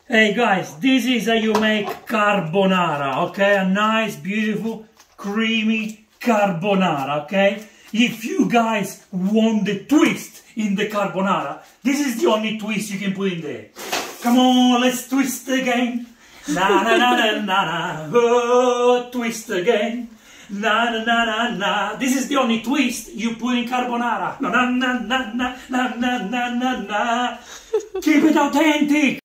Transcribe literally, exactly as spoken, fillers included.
Hey guys, this is how you make carbonara, okay? A nice, beautiful, creamy carbonara, okay? If you guys want the twist in the carbonara, this is the only twist you can put in there. Come on, let's twist again. Na na na na na na. Oh, twist again. Na na na na na. This is the only twist you put in carbonara. Na na na na na na na na na. Keep it authentic.